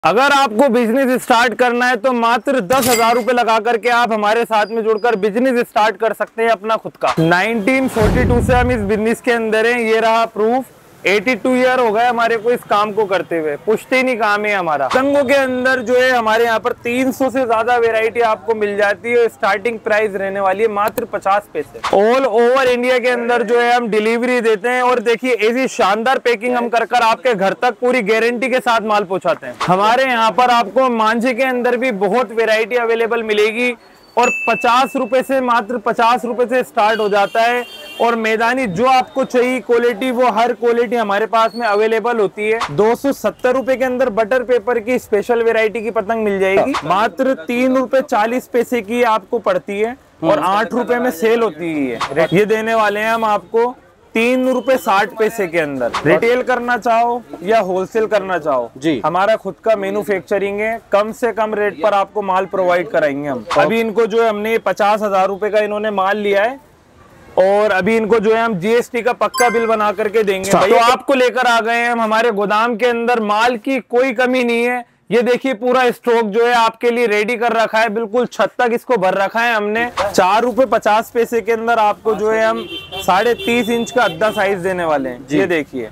अगर आपको business start करना है तो मात्र 10,000 रुपए लगा करके आप हमारे साथ में जुड़कर बिजनेस स्टार्ट कर सकते हैं अपना खुद का। 1942 से हम इस बिजनेस के अंदर हैं। ये रहा प्रूफ। 82 ईयर हो गए हमारे को इस काम को करते हुए। पुश्तैनी काम है हमारा। पतंगों के अंदर जो है हमारे यहाँ पर 300 से ज्यादा वेराइटी आपको मिल जाती है। स्टार्टिंग प्राइस रहने वाली है मात्र 50 पैसे। ऑल ओवर इंडिया के अंदर जो है हम डिलीवरी देते हैं। और देखिए ऐसी शानदार पैकिंग हम कर आपके घर तक पूरी गारंटी के साथ माल पहुंचाते हैं। हमारे यहाँ पर आपको मांझे के अंदर भी बहुत वेराइटी अवेलेबल मिलेगी और 50 रुपए से, मात्र 50 रुपए से स्टार्ट हो जाता है। और मैदानी जो आपको चाहिए क्वालिटी, वो हर क्वालिटी हमारे पास में अवेलेबल होती है। 270 रुपए के अंदर बटर पेपर की स्पेशल वेराइटी की पतंग मिल जाएगी। मात्र 3 रुपए 40 पैसे की आपको पड़ती है और 8 रुपए में सेल होती है। ये देने वाले हैं हम आपको 3 रुपए 60 पैसे के अंदर। रिटेल करना चाहो या होलसेल करना चाहो जी, हमारा खुद का मैन्युफैक्चरिंग है। कम से कम रेट पर आपको माल प्रोवाइड कराएंगे हम। अभी इनको जो है हमने 50,000 रुपए का इन्होंने माल लिया है और अभी इनको जो है हम जीएसटी का पक्का बिल बना करके देंगे। तो आपको लेकर आ गए हैं हम। हमारे गोदाम के अंदर माल की कोई कमी नहीं है। ये देखिए पूरा स्टॉक जो है आपके लिए रेडी कर रखा है। बिल्कुल छत तक इसको भर रखा है हमने। 4 रुपए 50 पैसे के अंदर आपको जो है हम 30.5 इंच का अद्धा साइज देने वाले हैं। ये देखिए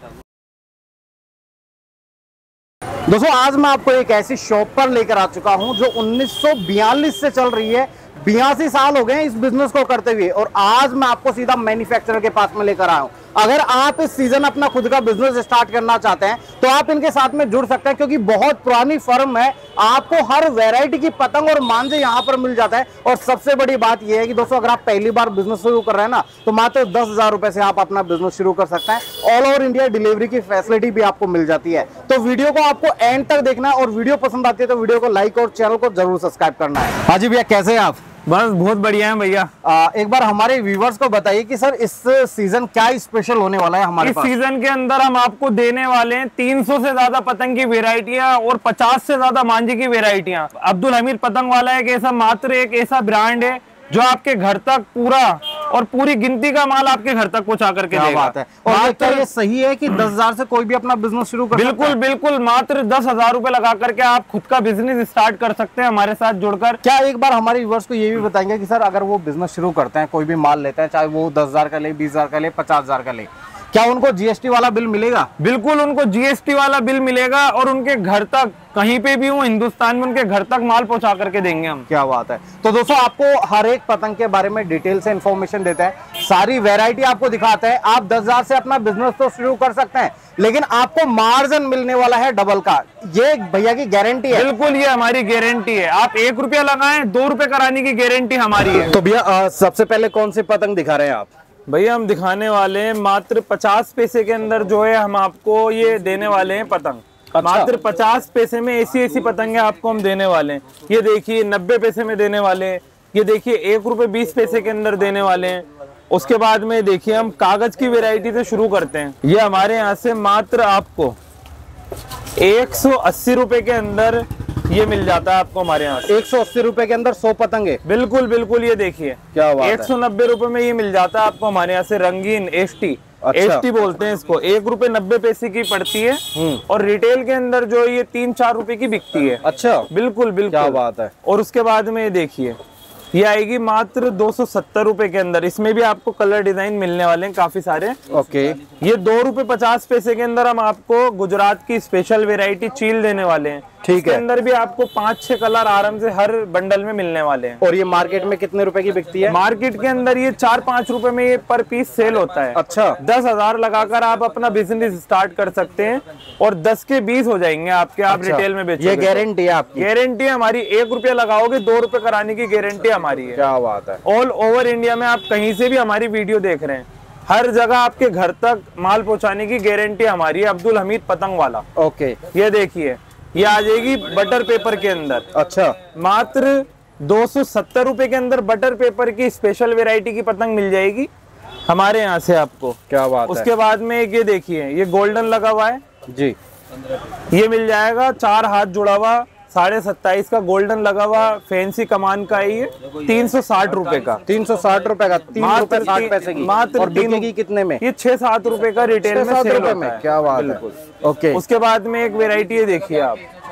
दोस्तों, आज मैं आपको एक ऐसी शॉप पर लेकर आ चुका हूं जो 1942 से चल रही है। 82 साल हो गए इस बिजनेस को करते हुए और आज मैं आपको सीधा मैन्युफैक्चरर के पास में लेकर आया हूं। अगर आप इस सीजन अपना खुद का बिजनेस स्टार्ट करना चाहते हैं तो आप इनके साथ में जुड़ सकते हैं, क्योंकि बहुत पुरानी फर्म है। आपको हर वैरायटी की पतंग और मांझे यहां पर मिल जाता है। और सबसे बड़ी बात यह है कि दोस्तों, अगर आप पहली बार बिजनेस शुरू कर रहे हैं ना, तो मात्र 10,000 रुपए से आप अपना बिजनेस शुरू कर सकते हैं। ऑल ओवर इंडिया डिलीवरी की फैसिलिटी भी आपको मिल जाती है। तो वीडियो को आपको एंड तक देखना है और वीडियो पसंद आती है तो वीडियो को लाइक और चैनल को जरूर सब्सक्राइब करना है। हाँ जी भैया, कैसे हैं आप? बस बहुत बढ़िया है भैया। एक बार हमारे व्यूवर्स को बताइए कि सर इस सीजन क्या स्पेशल होने वाला है हमारे पास? इस सीजन के अंदर हम आपको देने वाले हैं 300 से ज्यादा पतंग की वेराइटियां और 50 से ज्यादा मांझे की वेराइटियां। अब्दुल हमीद पतंग वाला एक ऐसा ब्रांड है जो आपके घर तक पूरा और पूरी गिनती का माल आपके घर तक पहुंचा करके देगा। बात है। और क्या ये सही है कि 10,000 से कोई भी अपना बिजनेस शुरू कर सकता है? बिल्कुल बिल्कुल, मात्र 10,000 रुपए लगा करके आप खुद का बिजनेस स्टार्ट कर सकते हैं हमारे साथ जुड़कर। क्या एक बार हमारे व्यूअर्स को ये भी बताएंगे कि सर अगर वो बिजनेस शुरू करते हैं, कोई भी माल लेते हैं, चाहे वो 10,000 का ले, 20,000 का ले, 50,000 का ले, क्या उनको जीएसटी वाला बिल मिलेगा? बिल्कुल, उनको जीएसटी वाला बिल मिलेगा और उनके घर तक, कहीं पे भी हो हिंदुस्तान में, उनके घर तक माल पहुंचा करके देंगे हम। क्या बात है। तो दोस्तों, आपको हर एक पतंग के बारे में डिटेल से इंफॉर्मेशन देते हैं, सारी वैरायटी आपको दिखाते हैं। आप 10,000 से अपना बिजनेस तो शुरू कर सकते हैं, लेकिन आपको मार्जिन मिलने वाला है डबल का। ये भैया की गारंटी है। बिल्कुल, ये हमारी गारंटी है। आप 1 रुपया लगाएं, 2 रुपए कराने की गारंटी हमारी है। तो भैया सबसे पहले कौन सी पतंग दिखा रहे हैं आप? भैया हम दिखाने वाले हैं मात्र 50 पैसे के अंदर जो है हम आपको ये देने वाले हैं पतंग। अच्छा। मात्र 50 पैसे में ऐसी पतंगे आपको हम देने वाले हैं। ये देखिए 90 पैसे में देने वाले हैं। ये देखिए 1 रुपए 20 पैसे के अंदर देने वाले हैं। उसके बाद में देखिए हम कागज की वैरायटी से शुरू करते हैं। ये हमारे यहाँ से मात्र आपको 180 रुपए के अंदर ये मिल जाता है आपको हमारे यहाँ। 180 रुपए के अंदर 100 पतंगे? बिल्कुल बिल्कुल, ये देखिए क्या बात है। 190 रुपए में ये मिल जाता है आपको हमारे यहाँ से रंगीन एसटी। अच्छा। एसटी बोलते हैं इसको। 1 रुपए 90 पैसे की पड़ती है और रिटेल के अंदर जो ये 3-4 रुपए की बिकती है। अच्छा, बिल्कुल बिल्कुल, क्या बात है। और उसके बाद में ये देखिए ये आएगी मात्र 270 रुपए के अंदर। इसमें भी आपको कलर डिजाइन मिलने वाले हैं काफी सारे। ओके। ये 2 रुपए 50 पैसे के अंदर हम आपको गुजरात की स्पेशल वेराइटी चील देने वाले हैं। ठीक है। अंदर भी आपको 5-6 कलर आराम से हर बंडल में मिलने वाले हैं। और ये मार्केट में कितने रुपए की बिकती है? मार्केट के अंदर ये 4-5 रुपए में ये पर पीस सेल होता है। अच्छा। 10,000 लगाकर आप अपना बिजनेस स्टार्ट कर सकते हैं और 10 के 20 हो जाएंगे आपके। आप रिटेल में बेचोगे। ये गारंटी है आपकी? गारंटी हमारी। 1 रुपया लगाओगे 2 रुपए कराने की गारंटी हमारी है। क्या बात है। ऑल ओवर इंडिया में आप कहीं से भी हमारी वीडियो देख रहे हैं, हर जगह आपके घर तक माल पहुंचाने की गारंटी हमारी है। अब्दुल हमीद पतंग वाला। ओके। ये देखिए ये आ जाएगी बटर पेपर के अंदर। अच्छा। मात्र 270 रुपए के अंदर बटर पेपर की स्पेशल वेराइटी की पतंग मिल जाएगी हमारे यहाँ से आपको। क्या बात है। उसके बाद में ये देखिए ये गोल्डन लगा हुआ है जी, ये मिल जाएगा 4 हाथ जुड़ा हुआ 27.5 का गोल्डन लगा हुआ फैंसी कमान का है। ये 360 रुपए का। 360 रुपए का, 3 रुपए 60 पैसे की। मात्र। और बिकेगी कितने में? ये 6-7 रुपए का रिटेल में सेल होता है। क्या बात है। ओके। उसके बाद में एक वेराइटी है देखिए आप,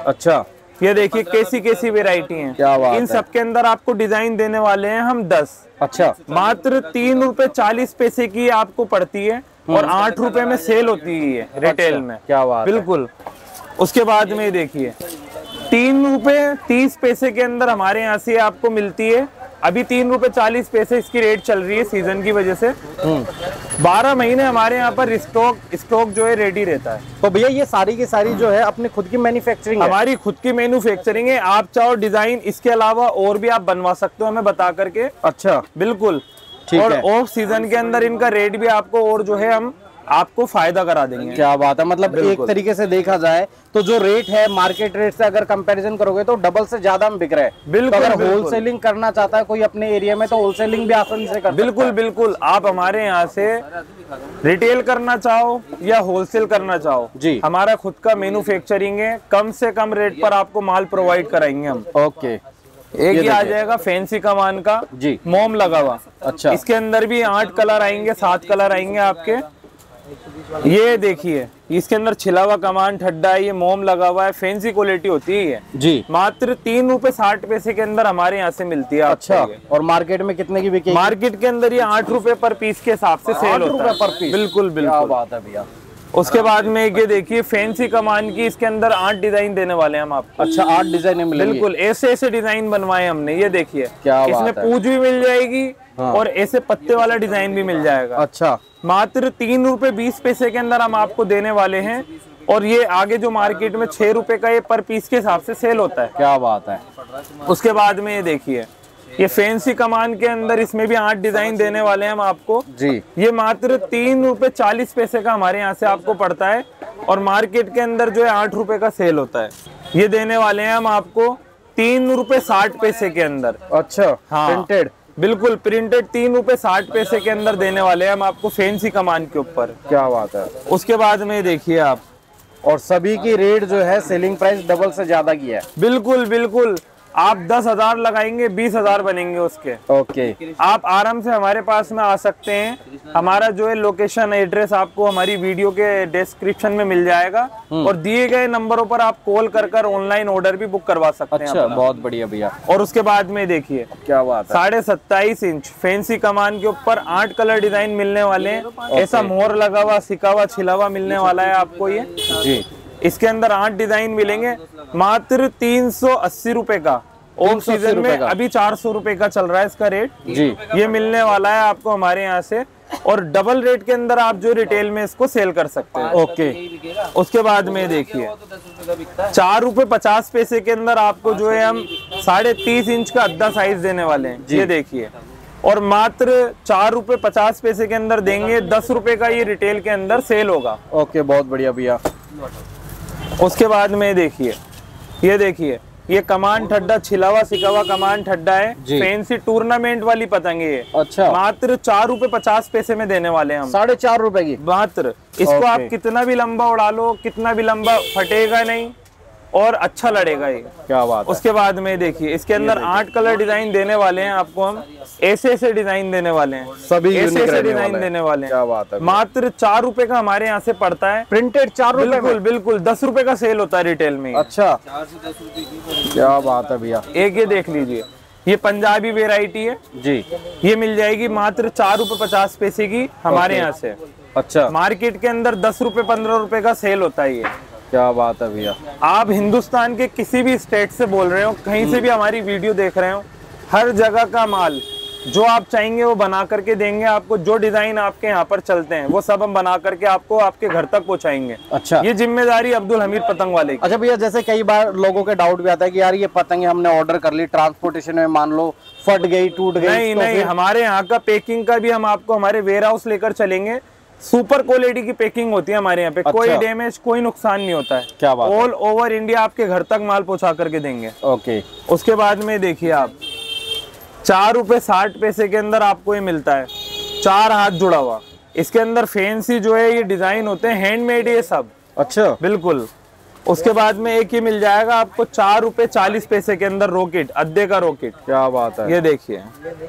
अच्छा, ये देखिए कैसी कैसी वेराइटी है। क्या बात इन है। सब के अंदर आपको डिजाइन देने वाले हैं हम 10। अच्छा, मात्र 3 रुपए 40 पैसे की आपको पड़ती है और 8 रुपए में सेल होती है रिटेल अच्छा, में। क्या बात है। बिल्कुल। उसके बाद में देखिए 3 रुपए 30 पैसे के अंदर हमारे यहाँ से आपको मिलती है। अभी 3 रुपए 40 पैसे इसकी रेट चल रही है सीजन की वजह से। 12 महीने हमारे यहाँ पर स्टॉक जो है रेडी रहता है। तो भैया ये सारी की सारी जो है अपनी खुद की मैन्युफैक्चरिंग है? हमारी खुद की मैन्युफैक्चरिंग है। आप चाहो डिजाइन इसके अलावा और भी आप बनवा सकते हो हमें बता करके। अच्छा, बिल्कुल। ठीक और है। ऑफ सीजन के अंदर इनका रेट भी आपको और जो है हम आपको फायदा करा देंगे। क्या बात है। मतलब एक तरीके से देखा जाए तो जो रेट है मार्केट रेट से अगर कंपैरिजन करोगे तो डबल से ज्यादा में बिक रहा है। बिल्कुल। तो अगर बिल्कुल। होलसेलिंग करना चाहता है कोई अपने एरिया में तो होलसेलिंग भी आसानी से कर बिल्कुल बिल्कुल। आप हमारे यहाँ से रिटेल करना चाहो या होलसेल करना चाहो जी, हमारा खुद का मैन्युफैक्चरिंग है। कम से कम रेट पर आपको माल प्रोवाइड कराएंगे हम। ओके। एक ही आ जाएगा फैंसी कमान का जी, मोम लगा हुआ। अच्छा, इसके अंदर भी 8 कलर आएंगे, 7 कलर आएंगे आपके। ये देखिए इसके अंदर छिला हुआ कमान ठड्डा है, ये मोम लगा हुआ है, फैंसी क्वालिटी होती है जी। मात्र 3 रुपए 60 पैसे के अंदर हमारे यहाँ से मिलती है। अच्छा, और मार्केट में कितने की बिकेगी? मार्केट के अंदर ये 8 रुपए पर पीस के हिसाब से सेल होता है। पर पीस? बिल्कुल क्या बिल्कुल। बात है भैया। उसके बाद में ये देखिए फैंसी कमान की, इसके अंदर 8 डिजाइन देने वाले हैं हम आपको। अच्छा, 8 डिजाइन मिलेंगे? बिल्कुल, ऐसे ऐसे डिजाइन बनवाए हमने। ये देखिए क्या बात इसमें है। पूंछ भी मिल जाएगी। हाँ। और ऐसे पत्ते वाला डिजाइन भी मिल जाएगा। अच्छा, मात्र 3 रुपए 20 पैसे के अंदर हम आपको देने वाले हैं। और ये आगे जो मार्केट में 6 रुपए का ये पर पीस के हिसाब से सेल होता है। क्या बात है। उसके बाद में ये देखिए ये फैंसी कमान के अंदर इसमें भी 8 डिजाइन देने वाले हैं हम आपको जी। ये मात्र 3 रुपए 40 पैसे का हमारे यहाँ से आपको पड़ता है और मार्केट के अंदर जो है 8 रुपए का सेल होता है। ये देने वाले हैं हम आपको 3 रुपए 60 पैसे के अंदर। अच्छा, हाँ, प्रिंटेड? बिल्कुल प्रिंटेड 3 रुपए 60 पैसे के अंदर देने वाले हैं हम आपको फैंसी कमान के ऊपर। क्या बात है। उसके बाद में देखिए आप, और सभी की रेट जो है सेलिंग प्राइस डबल से ज्यादा की है। बिल्कुल बिल्कुल। आप 10,000 लगाएंगे 20,000 बनेंगे उसके। ओके। आप आराम से हमारे पास में आ सकते हैं। हमारा जो है लोकेशन एड्रेस आपको हमारी वीडियो के डिस्क्रिप्शन में मिल जाएगा और दिए गए नंबरों पर आप कॉल कर ऑनलाइन ऑर्डर भी बुक करवा सकते हैं। अच्छा, बहुत बढ़िया भैया। और उसके बाद में देखिए क्या बात है। 27.5 इंच फैंसी कमान के ऊपर 8 कलर डिजाइन मिलने वाले हैं। ऐसा मोहर लगा हुआ, सिका हुआ, छिला हुआ मिलने वाला है आपको ये जी। इसके अंदर 8 डिजाइन मिलेंगे मात्र 380 रुपए का। ऑफ सीजन में अभी 400 रुपए का चल रहा है इसका रेट जी। ये मिलने वाला है आपको हमारे यहाँ से और डबल रेट के अंदर आप जो रिटेल में इसको सेल कर सकते हैं। ओके। उसके बाद में देखिए 4 रुपए 50 पैसे के अंदर आपको जो है हम 30.5 इंच का अद्धा साइज देने वाले हैं। ये देखिए और मात्र 4 रुपए 50 पैसे के अंदर देंगे। 10 रुपए का ये रिटेल के अंदर सेल होगा। ओके, बहुत बढ़िया भैया। उसके बाद में देखिए ये देखिए ये कमान ठड्डा छिला हुआ सिका हुआ कमान ठड्डा है। फैंसी टूर्नामेंट वाली पतंग है। अच्छा, मात्र 4 रुपए 50 पैसे में देने वाले हैं हम। 4.5 रुपए की मात्र। इसको आप कितना भी लंबा उड़ा लो, कितना भी लंबा फटेगा नहीं और अच्छा लड़ेगा ये। क्या बात है। उसके बाद में देखिए इसके अंदर 8 कलर डिजाइन देने वाले हैं आपको हम। ऐसे ऐसे डिजाइन देने वाले हैं, सभी ऐसे ऐसे डिजाइन देने वाले हैं। क्या बात है। मात्र 4 रुपए का हमारे यहाँ से पड़ता है। प्रिंटेड 4 रुपए? बिल्कुल बिल्कुल। 10 रुपए का सेल होता है रिटेल में। अच्छा, क्या बात है भैया। एक ये देख लीजिए ये पंजाबी वेराइटी है जी। ये मिल जाएगी मात्र 4 रुपए 50 पैसे की हमारे यहाँ से। अच्छा, मार्केट के अंदर 10 रुपए 15 रुपए का सेल होता है ये। क्या बात है भैया। आप हिंदुस्तान के किसी भी स्टेट से बोल रहे हो, कहीं से भी हमारी वीडियो देख रहे हो, हर जगह का माल जो आप चाहेंगे वो बना करके देंगे आपको। जो डिजाइन आपके यहाँ पर चलते हैं वो सब हम बना करके आपको आपके घर तक पहुँचाएंगे। अच्छा, ये जिम्मेदारी अब्दुल हमीद पतंग वाले की। अच्छा भैया, जैसे कई बार लोगों के डाउट भी आता है कि यार ये पतंगे हमने ऑर्डर कर ली, ट्रांसपोर्टेशन में मान लो फट गई, टूट गई। नहीं तो नहीं, हमारे यहाँ का पैकिंग का भी हम आपको हमारे वेयर हाउस लेकर चलेंगे। सुपर क्वालिटी की पैकिंग होती है हमारे यहाँ पे। कोई डैमेज कोई नुकसान नहीं होता है। क्या बात है। ऑल ओवर इंडिया आपके घर तक माल पहुँचा करके देंगे। ओके। उसके बाद में देखिए आप 4 रुपए 60 पैसे के अंदर आपको ये मिलता है। 4 हाथ जुड़ा हुआ। इसके अंदर फैंसी जो है ये डिजाइन होते हैं, हैंडमेड ये सब। अच्छा, बिल्कुल। उसके बाद में एक ही मिल जाएगा आपको 4 रुपए 40 पैसे के अंदर रॉकेट, अद्दे का रॉकेट। क्या बात है। ये देखिए।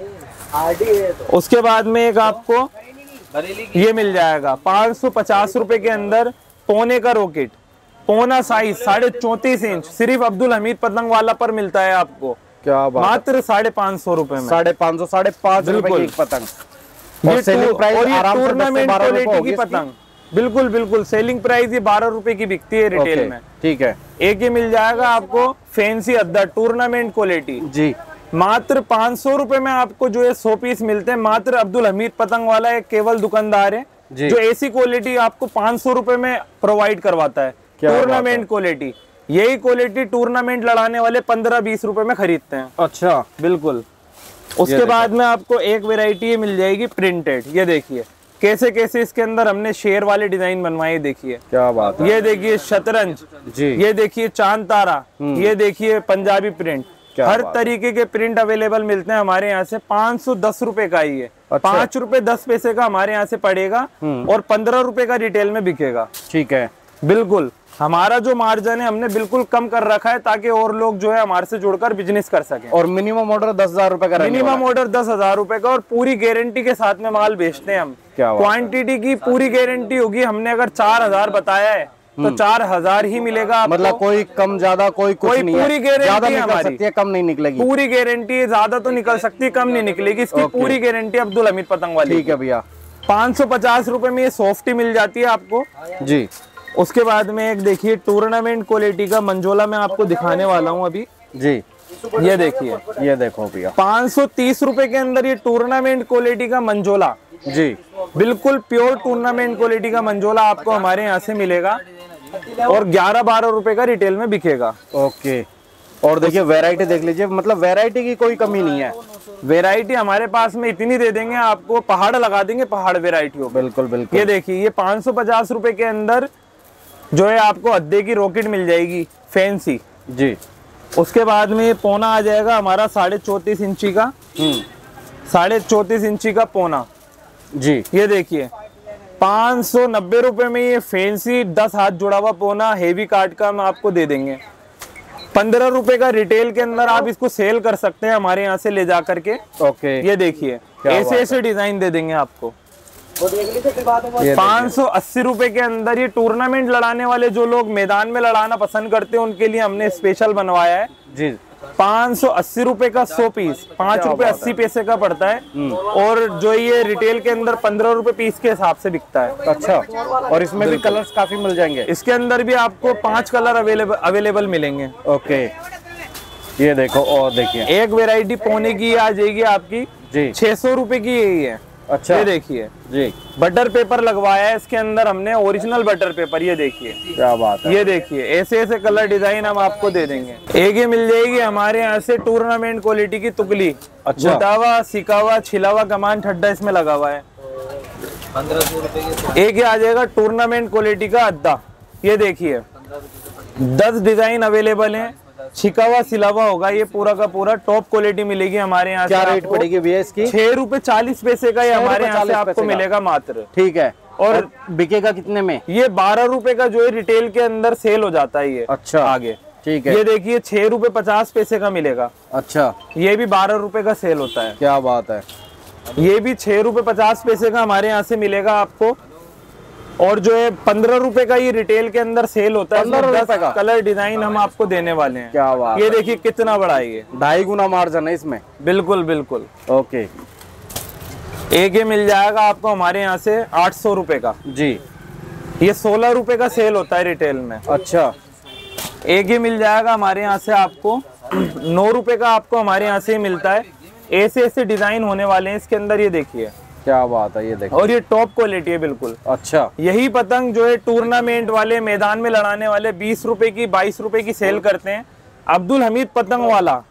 उसके बाद में एक आपको ये मिल जाएगा 550 रुपए के अंदर पौने का रॉकेट। पौना साइज 34.5 इंच सिर्फ अब्दुल हमीद पतंग वाला पर मिलता है आपको। क्या बात, मात्र 550 रुपए में। 550, 5.5 रुपए की एक पतंग। ये सेलिंग प्राइस आराम से 10 से टूर्नामेंट 12 रुपए क्वालिटी होगी की पतंग। बिल्कुल बिल्कुल, सेलिंग प्राइस ये 12 रुपए की बिकती है रिटेल में। ठीक है। एक ये मिल जाएगा आपको फैंसी अद्दा टूर्नामेंट क्वालिटी जी, मात्र 500 रुपए में आपको जो है 100 पीस मिलते हैं। मात्र अब्दुल हमीद पतंग वाला एक केवल दुकानदार है जो ऐसी क्वालिटी आपको 500 रुपए में प्रोवाइड करवाता है। टूर्नामेंट क्वालिटी, यही क्वालिटी टूर्नामेंट लड़ाने वाले 15-20 रुपए में खरीदते हैं। अच्छा, बिल्कुल। उसके बाद में आपको एक वेराइटी मिल जाएगी प्रिंटेड। ये देखिए कैसे कैसे इसके अंदर हमने शेर वाले डिजाइन बनवाए, देखिए क्या बात है। ये देखिए शतरंज जी, ये देखिए चांद तारा, ये देखिए पंजाबी प्रिंट, हर तरीके के प्रिंट अवेलेबल मिलते हैं हमारे यहाँ से। 510 रुपए का ही है। 5 रुपए 10 पैसे का हमारे यहाँ से पड़ेगा और 15 रुपए का रिटेल में बिकेगा। ठीक है। बिल्कुल, हमारा जो मार्जिन है हमने बिल्कुल कम कर रखा है ताकि और लोग जो है हमारे से जुड़कर बिजनेस कर सकें। और मिनिमम ऑर्डर 10,000 रुपए का, मिनिमम ऑर्डर 10,000 रुपए का, और पूरी गारंटी के साथ में माल बेचते हैं हम। क्वांटिटी की पूरी गारंटी होगी। हमने अगर 4,000 बताया है तो 4,000 ही मिलेगा आपको। मतलब कोई कम ज्यादा कोई कुछ नहीं है। पूरी गारंटी हमारी कम नहीं निकलेगी। पूरी गारंटी, ज्यादा तो निकल सकती है, कम नहीं निकलेगी। इसकी पूरी गारंटी अब्दुल हमीद पतंग वाली। ठीक है भैया। 550 रुपए में ये सॉफ्टी मिल जाती है आपको जी। उसके बाद में एक देखिए टूर्नामेंट क्वालिटी का मंजोला मैं आपको दिखाने वाला हूँ अभी जी। ये देखिए, ये देखो भैया 530 रुपए के अंदर ये टूर्नामेंट क्वालिटी का मंजोला जी। बिल्कुल प्योर टूर्नामेंट क्वालिटी का मंजोला आपको हमारे यहाँ से मिलेगा और 11-12 रुपए का रिटेल में बिकेगा। ओके। और देखिए वैरायटी देख लीजिए, मतलब वैरायटी की कोई कमी नहीं है। वैरायटी हमारे पास में इतनी दे देंगे आपको, पहाड़ लगा देंगे पहाड़ वैरायटी हो। बिल्कुल बिल्कुल। ये देखिए ये 550 रुपए के अंदर जो है आपको अद्दे की रॉकेट मिल जाएगी फैंसी जी। उसके बाद में ये पौना आ जाएगा हमारा 34.5 इंची का। 34.5 इंची का पौना जी। ये देखिए 590 रुपए में ये फैंसी 10 हाथ जुड़ा हुआ पौना हेवी काट का हम आपको दे देंगे। 15 रुपए का रिटेल के अंदर आप इसको सेल कर सकते हैं हमारे यहाँ से ले जा करके। ओके। ये देखिए ऐसे ऐसे डिजाइन दे देंगे आपको। 580 रुपए के अंदर ये टूर्नामेंट लड़ाने वाले जो लोग मैदान में लड़ाना पसंद करते हैं उनके लिए हमने स्पेशल बनवाया है जी। 580 रुपए का 100 पीस, 5 रुपए 80 पैसे का पड़ता है। और जो ये रिटेल के अंदर 15 रुपए पीस के हिसाब से बिकता है। अच्छा। और इसमें भी कलर्स काफी मिल जाएंगे। इसके अंदर भी आपको 5 कलर अवेलेबल मिलेंगे। ओके। ये देखो और देखिए एक वेराइटी पौने की आ जाएगी आपकी जी 600 रुपए की यही है। अच्छा। ये देखिए जी बटर पेपर लगवाया है इसके अंदर हमने, ओरिजिनल बटर पेपर। ये देखिए क्या बात है। ये देखिए ऐसे ऐसे कलर डिजाइन हम आपको दे देंगे। एक ये मिल जाएगी हमारे यहाँ से टूर्नामेंट क्वालिटी की तुकली। अच्छा। घुटावा सिकावा छिलावा कमान ठड्डा इसमें लगा हुआ है। 1500 रुपए के। एक ये आ जाएगा टूर्नामेंट क्वालिटी का अद्दा। ये देखिए 10 डिजाइन अवेलेबल है। छिकावा सिलावा होगा, ये पूरा का पूरा टॉप क्वालिटी मिलेगी हमारे यहाँ से। क्या रेट पड़ेगी भैया इसकी? 6 रुपए 40 पैसे का ये हमारे यहाँ से आपको मिलेगा मात्र। ठीक है। और बिकेगा कितने में? ये 12 रुपए का जो है रिटेल के अंदर सेल हो जाता है ये। अच्छा। आगे ठीक है। ये देखिए 6 रुपए 50 पैसे का मिलेगा। अच्छा। ये भी 12 रुपए का सेल होता है। क्या बात है। ये भी 6 रुपए 50 पैसे का हमारे यहाँ से मिलेगा आपको। और जो है 15 रुपए का ये रिटेल के अंदर सेल होता है। 15 रुपए का कलर डिजाइन हम आपको देने वाले हैं। क्या बात। ये देखिए कितना बड़ा है ये। 2.5 गुना मार्जिन है इसमें। बिल्कुल बिल्कुल। ओके। एक ये मिल जाएगा आपको हमारे यहाँ से 800 रुपए का जी। ये 16 रुपए का सेल होता है रिटेल में। अच्छा। एक ये मिल जाएगा हमारे यहाँ से आपको 9 रुपए का आपको हमारे यहाँ से ही मिलता है। ऐसे ऐसे डिजाइन होने वाले हैं इसके अंदर। ये देखिए क्या बात है। ये देखो और ये टॉप क्वालिटी है बिल्कुल। अच्छा। यही पतंग जो है टूर्नामेंट वाले मैदान में लड़ाने वाले 20 रुपए की 22 रुपए की सेल करते हैं। अब्दुल हमीद पतंग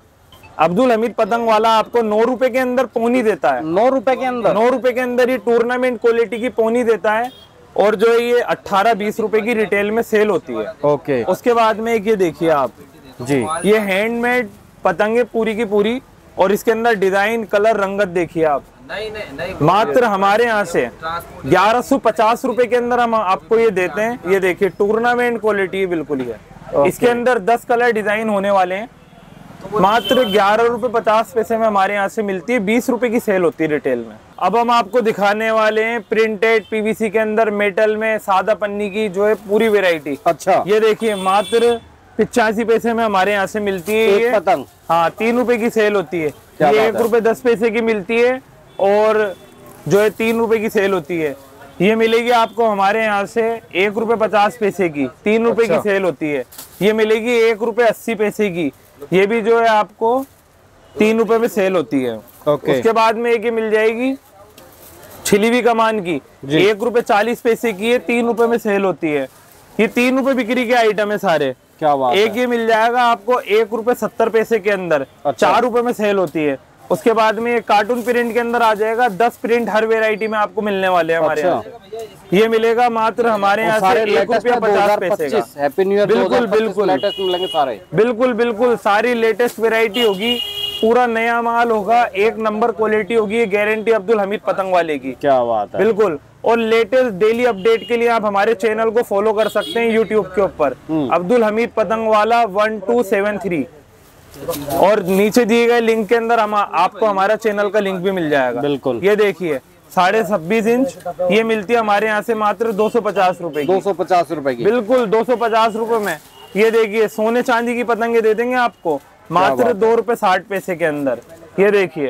वाला आपको 9 रुपए के अंदर पोनी देता है। 9 रुपए के अंदर? 9 रुपए के अंदर ये टूर्नामेंट क्वालिटी की पोनी देता है। और जो है ये 18-20 रुपए की रिटेल में सेल होती है। ओके। उसके बाद में एक ये देखिए आप जी, ये हैंडमेड पतंगे पूरी की पूरी। और इसके अंदर डिजाइन कलर रंगत देखिए आप। नहीं मात्र हमारे यहाँ से 1150 रुपए के अंदर हम आपको ये देते हैं। ये देखिए टूर्नामेंट क्वालिटी बिल्कुल ही है। इसके अंदर 10 कलर डिजाइन होने वाले हैं। मात्र 11 रुपए 50 पैसे में हमारे यहाँ से मिलती है। 20 रुपए की सेल होती है रिटेल में। अब हम आपको दिखाने वाले हैं प्रिंटेड पीवीसी के अंदर मेटल में सादा पन्नी की जो है पूरी वेरायटी। अच्छा, ये देखिए मात्र 85 पैसे में हमारे यहाँ से मिलती है एक ये पतंग। हाँ, 3 रुपए की सेल होती है। क्या ये बात 1 है? रुपए 10 पैसे की मिलती है और जो है 3 रुपए की सेल होती है। ये मिलेगी आपको हमारे यहाँ से 1 रुपए 50 पैसे की। 3 रुपए अच्छा। की सेल होती है। ये मिलेगी 1 रुपए 80 पैसे की। ये भी जो है आपको 3 रुपए में सेल होती है। ओके। उसके बाद में एक ये मिल जाएगी छिली हुई कमान की, 1 रुपए 40 पैसे की है। 3 रुपए में सेल होती है। ये 3 रुपए बिक्री के आइटम है सारे। क्या बात एक है? ये मिल जाएगा आपको 1 रुपए 70 पैसे के अंदर। अच्छा। 4 रुपए में सेल होती है। उसके बाद में ये कार्टून प्रिंट के अंदर आ जाएगा। 10 प्रिंट हर वेरायटी में आपको मिलने वाले हैं हमारे यहाँ से। ये मिलेगा मात्र हमारे यहाँ से 1 रुपया 50 पैसे का। Happy new year. बिल्कुल बिल्कुल लेटेस्ट मिलेंगे सारे। बिल्कुल बिल्कुल सारी लेटेस्ट वेरायटी होगी। पूरा नया माल होगा। 1 नंबर क्वालिटी होगी। ये गारंटी अब्दुल हमीद पतंग वाले की। क्या बात है? बिल्कुल। और लेटेस्ट डेली अपडेट के लिए आप हमारे चैनल को फॉलो कर सकते हैं यूट्यूब के ऊपर, अब्दुल हमीद पतंग वाला 1273। और नीचे दिए गए लिंक के अंदर हम आपको हमारा चैनल का लिंक भी मिल जाएगा। बिल्कुल। ये देखिए 26.5 इंच ये मिलती है हमारे यहाँ से मात्र 250 रुपए की। 250 रुपए की। बिल्कुल 250 रुपए में। ये देखिए सोने चांदी की पतंगे दे देंगे आपको मात्र 2 रुपए 60 पैसे के अंदर। ये देखिए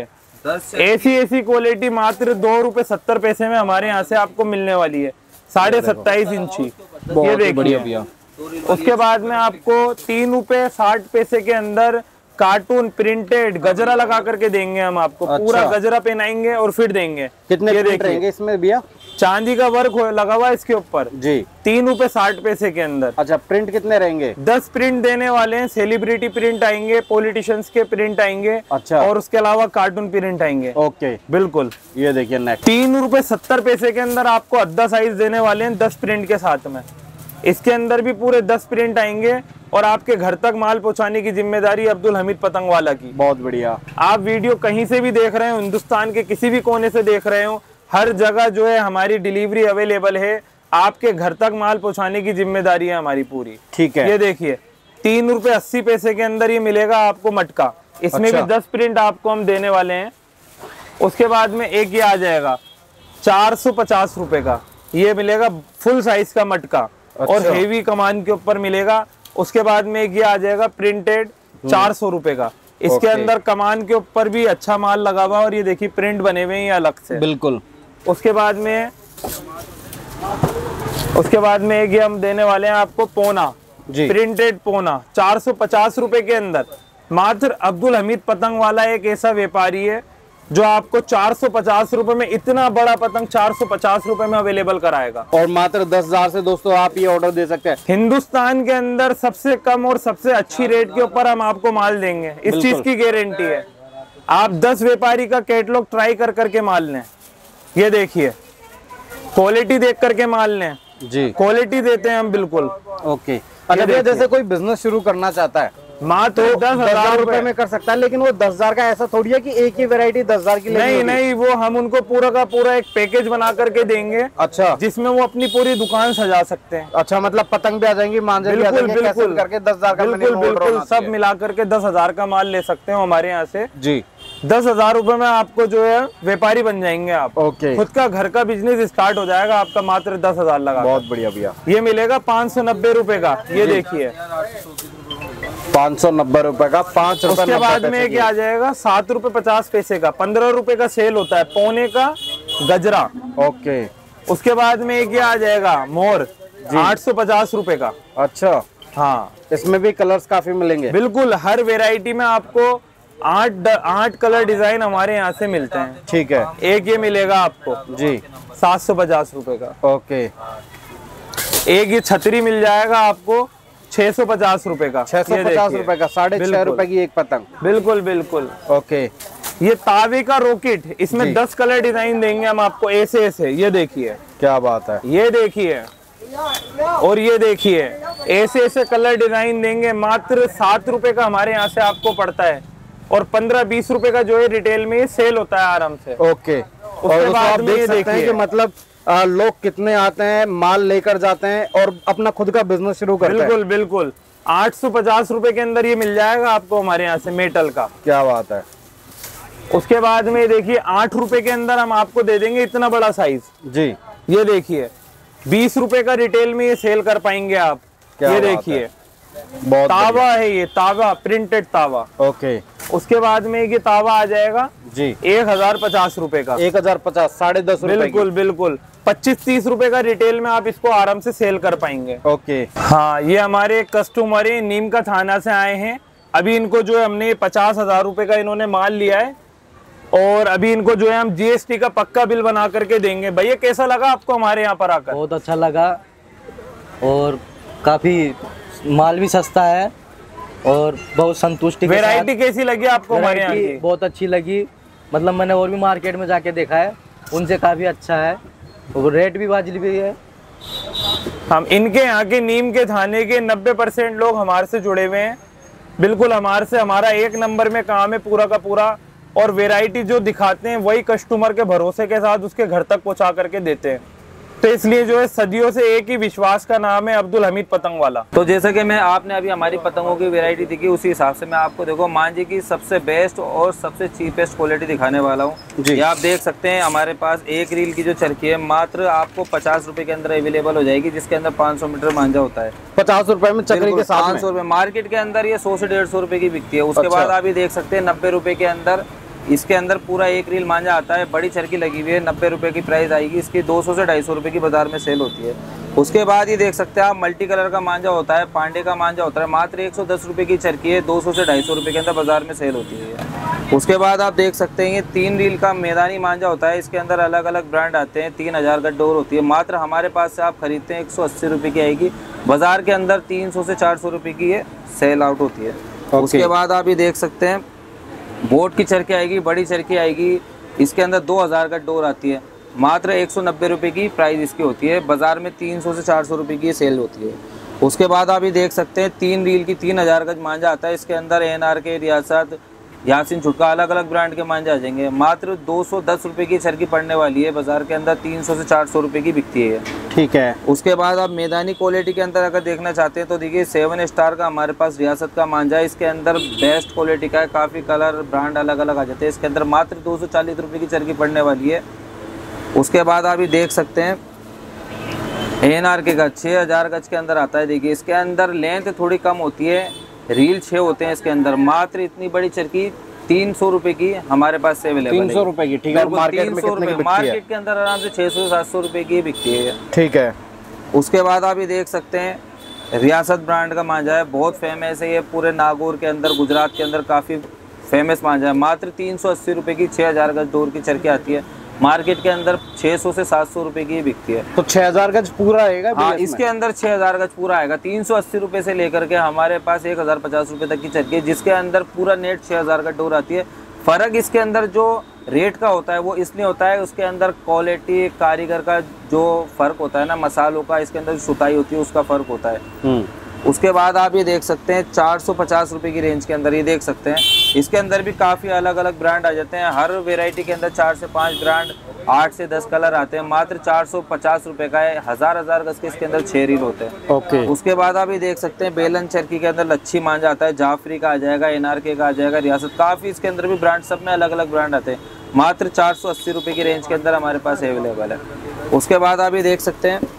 ऐसी क्वालिटी मात्र 2 रुपए 70 पैसे में हमारे यहाँ से आपको मिलने वाली है। 27.5 इंची। ये देखिए भैया। उसके बाद में आपको 3 रुपए 60 पैसे के अंदर कार्टून प्रिंटेड गजरा लगा करके देंगे हम आपको। पूरा गजरा पहनाएंगे और फिर देंगे। कितने ये प्रिंट रहेंगे इसमें भैया? चांदी का वर्क लगा हुआ है इसके ऊपर जी। 3 रुपए 60 पैसे के अंदर। अच्छा, प्रिंट कितने रहेंगे? 10 प्रिंट देने वाले हैं। सेलिब्रिटी प्रिंट आएंगे, पॉलिटिशियंस के प्रिंट आएंगे। अच्छा। और उसके अलावा कार्टून प्रिंट आएंगे। ओके। बिल्कुल। ये देखिए नेक्स्ट 3 रुपए 70 पैसे के अंदर आपको अद्धा साइज देने वाले हैं 10 प्रिंट के साथ में। इसके अंदर भी पूरे 10 प्रिंट आएंगे और आपके घर तक माल पहुंचाने की जिम्मेदारी अब्दुल हमीद पतंग वाला की। बहुत बढ़िया। आप वीडियो कहीं से भी देख रहे हो, हिंदुस्तान के किसी भी कोने से देख रहे हो, हर जगह जो है हमारी डिलीवरी अवेलेबल है। आपके घर तक माल पहुंचाने की जिम्मेदारी है हमारी पूरी। ठीक है। ये देखिए 3 रुपए 80 पैसे के अंदर ये मिलेगा आपको मटका। इसमें भी 10 प्रिंट आपको हम देने वाले हैं। उसके बाद में एक ये आ जाएगा 450 रुपए का। ये मिलेगा फुल साइज का मटका। और हेवी कमान के ऊपर मिलेगा। उसके बाद में एक ये आ जाएगा प्रिंटेड 400 रुपए का। इसके अंदर कमान के ऊपर भी अच्छा माल लगा हुआ और ये देखिए प्रिंट बने हुए हैं अलग से। बिल्कुल। उसके बाद में एक ये हम देने वाले हैं आपको पोना जी। प्रिंटेड पोना 450 रुपए के अंदर। मात्र अब्दुल हमीद पतंग वाला एक ऐसा व्यापारी है जो आपको 450 रुपए में इतना बड़ा पतंग 450 रुपए में अवेलेबल कराएगा। और मात्र 10,000 से दोस्तों आप ये ऑर्डर दे सकते हैं। हिंदुस्तान के अंदर सबसे कम और सबसे अच्छी रेट के ऊपर हम आपको माल देंगे। इस चीज की गारंटी है। आप 10 व्यापारी का कैटलॉग ट्राई कर करके माल लें। ये देखिए क्वालिटी देख करके माल लें जी। क्वालिटी देते हैं हम बिल्कुल। ओके। अच्छा भैया, जैसे कोई बिजनेस शुरू करना चाहता है मात्र 10,000 रुपए में कर सकता है, लेकिन वो 10,000 का ऐसा थोड़ी है कि एक ही वैरायटी 10,000 की नहीं नहीं, वो हम उनको पूरा का पूरा एक पैकेज बना करके देंगे। अच्छा। जिसमें वो अपनी पूरी दुकान सजा सकते हैं। अच्छा, मतलब पतंग भी आ जाएंगी, मांझे भी आ जाएंगे, कैसे करके 10,000 का बिल्कुल बिल्कुल सब मिला करके 10,000 का माल ले सकते हो हमारे यहाँ से जी। 10,000 रुपए में आपको जो है व्यापारी बन जाएंगे आप। ओके। खुद का घर का बिजनेस स्टार्ट हो जाएगा आपका मात्र 10,000 लगा। बहुत बढ़िया भैया। ये मिलेगा 590 रुपए का। ये देखिए 590 रुपए का 5 रुपए। उसके बाद में क्या आ जाएगा 7 रुपए 50 पैसे का। 15 रुपए का सेल होता है पौने का गजरा। ओके। उसके बाद में क्या आ जाएगा मोर 850 रुपए का। अच्छा। हाँ, इसमें भी कलर्स काफी मिलेंगे। बिल्कुल हर वेराइटी में आपको 8 कलर डिजाइन हमारे यहाँ से मिलते हैं। ठीक है। एक ये मिलेगा आपको जी 750 रुपए का। ओके। एक ये छतरी मिल जाएगा आपको 650 रुपए का। 650 रुपए का। 6.5 रुपए की एक पतंग। बिल्कुल बिल्कुल। ओके। ये तावे का रॉकेट, इसमें 10 कलर डिजाइन देंगे हम आपको ऐसे ऐसे। ये देखिए क्या बात है। ये देखिए और ये देखिए ऐसे ऐसे कलर डिजाइन देंगे। मात्र 7 रुपए का हमारे यहाँ से आपको पड़ता है। और 15-20 रुपए का जो है रिटेल में सेल होता है आराम से। ओके। और आप देख सकते हैं कि मतलब लोग कितने आते हैं, माल लेकर जाते हैं और अपना खुद का बिजनेस शुरू करते हैं। बिल्कुल बिल्कुल। 850 रुपए के अंदर ये मिल जाएगा आपको हमारे यहाँ से मेटल का। क्या बात है। उसके बाद में देखिए 8 रुपए के अंदर हम आपको दे देंगे इतना बड़ा साइज जी। ये देखिए 20 रुपए का रिटेल में ये सेल कर पाएंगे आप। ये देखिए बहुत तावा है, ये तावा प्रिंटेड तावा। ओके। उसके बाद में ये तावा आ जाएगा जी 1050 रुपए का। 1050, 10.5 रुपए। बिल्कुल बिल्कुल 25-30 रुपए का रिटेल में आप इसको आराम से सेल कर पाएंगे। ओके। हाँ, ये हमारे कस्टमर है, नीम का थाना से आए हैं। अभी इनको जो है हमने 50,000 रुपए का इन्होंने माल लिया है और अभी इनको जो है हम GST का पक्का बिल बना करके देंगे। भैया कैसा लगा आपको हमारे यहाँ पर आकर? बहुत अच्छा लगा और काफी माल भी सस्ता है और बहुत संतुष्टि। वैरायटी कैसी लगी आपको हमारे यहाँ की? बहुत अच्छी लगी, मतलब मैंने और भी मार्केट में जाके देखा है, उनसे काफी अच्छा है और रेट भी वाजिब भी है। हम इनके यहाँ के नीम के थाने के 90% लोग हमारे से जुड़े हुए हैं। बिल्कुल हमारे से, हमारा 1 नंबर में काम है पूरा का पूरा, और वैरायटी जो दिखाते हैं वही कस्टमर के भरोसे के साथ उसके घर तक पहुंचा करके देते हैं। तो इसलिए जो है सदियों से एक ही विश्वास का नाम है अब्दुल हमीद पतंग वाला। तो जैसे कि मैं आपने अभी हमारी पतंगों की वैरायटी दिखी, उसी हिसाब से मैं आपको देखो मांझे की सबसे बेस्ट और सबसे चीपेस्ट क्वालिटी दिखाने वाला हूँ। ये आप देख सकते हैं हमारे पास एक रील की जो चरखी है मात्र आपको 50 रुपए के अंदर अवेलेबल हो जाएगी, जिसके अंदर 500 मीटर मांझा होता है। 50 रुपए में चक्री के साथ 500 रुपए। मार्केट के अंदर ये 100 से 150 रुपए की बिकती है। उसके बाद आप ये देख सकते हैं 90 रुपए के अंदर इसके अंदर पूरा एक रील मांझा आता है, बड़ी चरखी लगी हुई है, 90 रुपए की प्राइस आएगी इसकी। 200 से 250 रुपए की बाजार में सेल होती है। उसके बाद ये देख सकते हैं आप मल्टी कलर का मांझा होता है, पांडे का मांझा होता है, मात्र 110 रुपए की चरखी है, 200 से 250 रुपए के अंदर बाजार में सेल होती है। उसके बाद आप देख सकते हैं ये 3 रील का मैदानी मांझा होता है, इसके अंदर अलग अलग ब्रांड आते हैं, 3000 का डोर होती है, मात्र हमारे पास से आप खरीदते हैं 180 रुपए की आएगी, बाजार के अंदर 300 से 400 रुपए की ये सेल आउट होती है। उसके बाद आप ये देख सकते हैं बोट की चरखी आएगी, बड़ी चरखी आएगी, इसके अंदर 2000 का डोर आती है, मात्र 190 रुपए की प्राइस इसकी होती है, बाजार में 300 से 400 रुपए की सेल होती है। उसके बाद आप ये देख सकते हैं 3 रील की 3000 का मांझा आता है, इसके अंदर NRK, रियासत, यासीन छुटका, अलग अलग ब्रांड के मांझे आ जाएंगे। मात्र 210 रुपए की चरखी पड़ने वाली है, बाजार के अंदर 300 से 400 रुपए की बिकती है। ठीक है। उसके बाद आप मैदानी क्वालिटी के अंदर अगर देखना चाहते हैं तो देखिए 7 स्टार का हमारे पास रियासत का मांझा है, इसके अंदर बेस्ट क्वालिटी का है, काफ़ी कलर ब्रांड अलग अलग आ जाते हैं। इसके अंदर मात्र 240 रुपए की चरखी पड़ने वाली है। उसके बाद आप ये देख सकते हैं NRK का 6000 गज के अंदर आता है। देखिए इसके अंदर लेंथ थोड़ी कम होती है, रील 6 होते हैं इसके अंदर, मात्र इतनी बड़ी चरखी 300 रुपए की हमारे पास से अवेलेबल है। 300 रुपए की। ठीक है। मार्केट में कितने की बिकती है? मार्केट के अंदर आराम से 600 से 700 रुपए की बिकती है। ठीक है। उसके बाद आप ये देख सकते हैं रियासत ब्रांड का मांझा है, बहुत फेमस है ये, पूरे नागौर के अंदर, गुजरात के अंदर काफ़ी फेमस मांझा है। मात्र 380 रुपए की 6000 गज डोर की चरखी आती है, मार्केट के अंदर 600 से 700 रुपए की बिकती है। तो 6000 गज पूरा आएगा? हाँ, इसके अंदर 6000 गज पूरा आएगा। 380 रुपए से लेकर के हमारे पास 1050 रुपए तक की चरखी है, जिसके अंदर पूरा नेट 6000 का डोर आती है। फ़र्क इसके अंदर जो रेट का होता है वो इसलिए होता है, उसके अंदर क्वालिटी, कारीगर का जो फ़र्क होता है ना, मसालों का, इसके अंदर सुताई होती है, उसका फ़र्क होता है। उसके बाद आप ये देख सकते हैं 450 रुपए की रेंज के अंदर ये देख सकते हैं, इसके अंदर भी काफ़ी अलग अलग ब्रांड आ जाते हैं। हर वेराइटी के अंदर 4 से 5 ब्रांड, 8 से 10 कलर आते हैं। मात्र 450 रुपए का है, हजार गज के इसके अंदर 6 रील होते हैं। ओके। उसके बाद आप ये देख सकते हैं बेलन चरखी के अंदर लच्छी मांझा आता है, जाफरी का आ जाएगा, NRK का आ जाएगा, रियासत, काफ़ी इसके अंदर भी ब्रांड, सब में अलग अलग ब्रांड आते हैं। मात्र 480 रुपए की रेंज के अंदर हमारे पास अवेलेबल है। उसके बाद आप ये देख सकते हैं,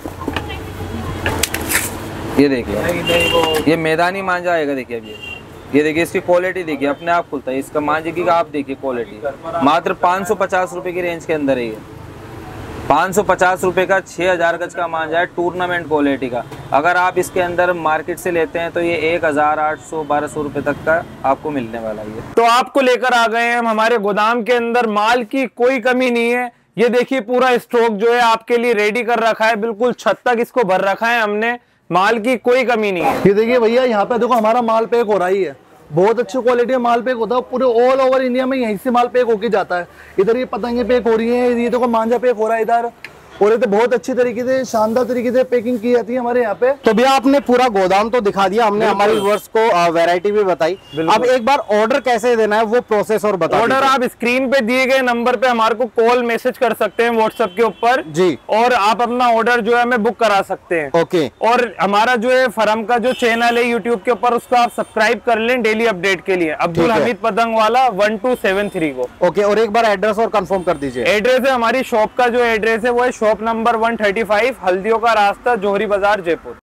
ये देखिए ये मैदानी मांझा आएगा। देखिए अभी ये देखिए इसकी क्वालिटी देखिए, अपने आप खुलता है इसका मांझे की, आप देखिए क्वालिटी। मात्र 550 रुपए की रेंज के अंदर है ये, 550 रुपए का 6000 गज का मांझा है, टूर्नामेंट क्वालिटी का। अगर आप इसके अंदर मार्केट से लेते हैं तो ये 1800-1200 रुपए तक का आपको मिलने वाला है। तो आपको लेकर आ गए हैं हम हमारे गोदाम के अंदर, माल की कोई कमी नहीं है। ये देखिए पूरा स्टॉक जो है आपके लिए रेडी कर रखा है, बिल्कुल छत तक इसको भर रखा है हमने, माल की कोई कमी नहीं है। ये देखिए भैया, यहाँ पे देखो हमारा माल पैक हो रहा ही है, बहुत अच्छी क्वालिटी में माल पैक होता है, पूरे ऑल ओवर इंडिया में यहीं से माल पैक होके जाता है। इधर ये पतंगे पैक हो रही है, ये देखो मांझा पैक हो रहा है इधर, और ये तो बहुत अच्छी तरीके से, शानदार तरीके से पैकिंग की जाती है हमारे यहाँ पे। तो भैया आपने पूरा गोदाम तो दिखा दिया, हमने हमारे व्यूअर्स को वैरायटी भी बताई। अब एक बार ऑर्डर कैसे देना है वो प्रोसेस और बता ऑर्डर आप स्क्रीन पे दिए गए नंबर पे हमारे को कॉल मैसेज कर सकते हैं व्हाट्सएप के ऊपर जी, और आप अपना ऑर्डर जो है हमें बुक करा सकते हैं। ओके, और हमारा जो है फर्म का जो चैनल है यूट्यूब के ऊपर, उसको आप सब्सक्राइब कर लें डेली अपडेट के लिए, अब्दुल हमीद पतंग वाला 1273 को। ओके, और एक बार एड्रेस और कंफर्म कर दीजिए। एड्रेस है हमारी शॉप का, जो एड्रेस है वो है शॉप नंबर 135 हल्दियों का रास्ता, जोहरी बाजार, जयपुर।